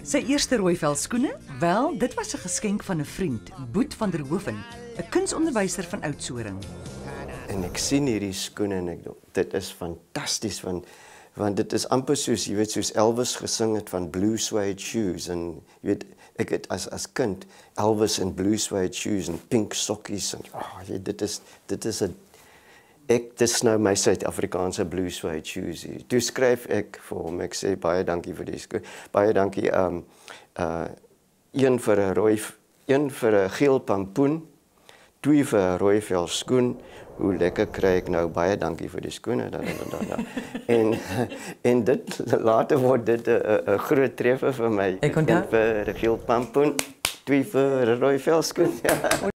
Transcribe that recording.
Sy eerste rooivel skoene? Wel, dit was 'n geskenk van 'n vriend, Boet van der Hoeven, 'n kunsonderwyser van Oudtshoorn. En ek sien hierdie skoene en ek dink dit is fantasties want dit is amper soos jy weet soos Elvis gesing het van blue suede shoes en jy weet ek het as kind Elvis in blue suede shoes en pink sokkies en dit is 'n dis nou my Suid-Afrikaanse blue suede shoes. Toe skryf ek vir hom, ek sê baie dankie vir die skoen. Baie dankie een vir 'n geel pampoen, 2 vir 'n rooi vel skoen. Hoe lekker kry ek nou, baie dankie vir die skoene dan. En dit later word dit 'n groot treffer vir my. Ek onthou. 1 vir 'n geel pampoen, 2 vir 'n rooi vel skoen.